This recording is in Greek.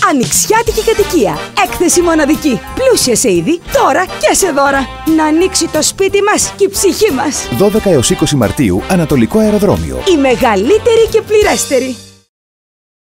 Ανοιξιάτικη κατοικία. Έκθεση μοναδική. Πλούσια σε είδη, τώρα και σε δώρα. Να ανοίξει το σπίτι μας και η ψυχή μας. 12 έως 20 Μαρτίου, Ανατολικό Αεροδρόμιο. Η μεγαλύτερη και πληρέστερη.